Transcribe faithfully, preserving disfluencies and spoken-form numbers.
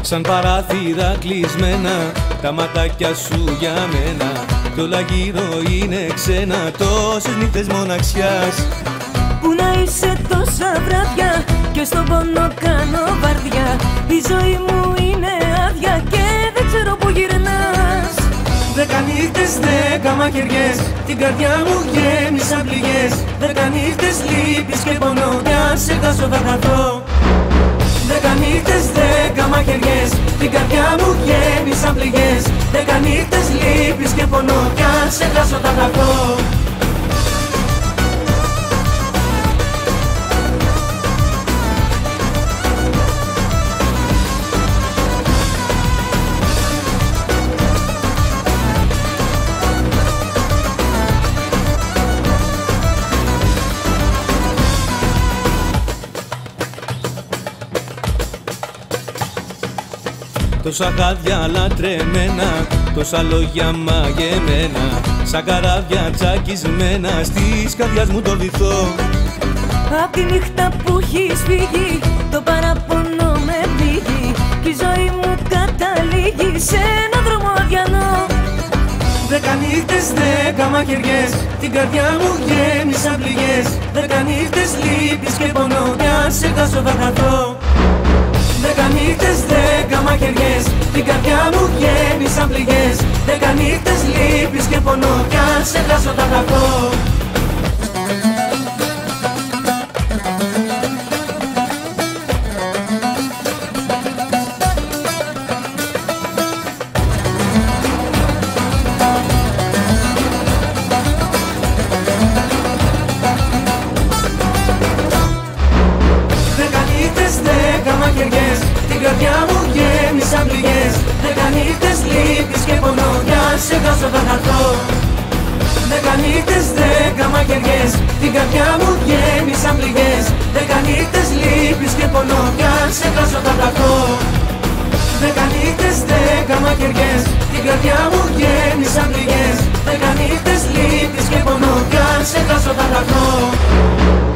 σαν παράθυρα κλεισμένα τα ματάκια σου για μένα κι όλα γύρω είναι ξένα, τόσες νύχτες μοναξιάς. Πού να είσαι τόσα βράδια και στον πόνο κάνω βαρδιά. Η ζωή μου είναι άδεια και δεν ξέρω που γυρνάς. Δέκα νύχτες, δέκα μαχαιριές, την καρδιά μου γέμισαν πληγές. Δέκα νύχτες λύπης και πονώ κι αν σε χάσω θα χαθώ. Δέκα νύχτες, δέκα μαχαιριές, την καρδιά μου γέμισαν πληγές. Δέκα νύχτες λύπης και πονώ κι αν σε χάσω θα χαθώ. Τόσα χάδια λατρεμένα, τόσα λόγια μαγεμένα, σαν καράβια τσακισμένα στις καρδιάς μου το βυθό. Απ' τη νύχτα που έχεις φύγει το παραπονό με πλήγει κι η ζωή μου καταλήγει σε έναν δρόμο αδιανό. Δέκα νύχτες, δέκα μαχαιριές, την καρδιά μου γέμισαν πληγές. Δέκα νύχτες λύπης και πονώ κι αν σε χάσω θα χαθώ. Δέκα νύχτες, δέκα μαχαιριές, την καρδιά μου γέμισαν πληγές. Δέκα νύχτες λύπης και πονώ κι αν σε χάσω θα χαθώ. Δέκα νύχτες, δέκα μαχαιριές, την καρδιά μου γέμισαν πληγές. Δέκα νύχτες λύπης και πονώ κι αν σε χάσω θα χαθώ. Δέκα νύχτες, δέκα μαχαιριές, την καρδιά μου γέμισαν πληγές. Δέκα νύχτες λύπης και πονώ κι αν σε χάσω θα χαθώ. Δέκα νύχτες, δέκα μαχαιριές, την καρδιά μου γέμισαν πληγές. Δέκα νύχτες λύπης και πονώ κι αν σε χάσω θα χαθώ.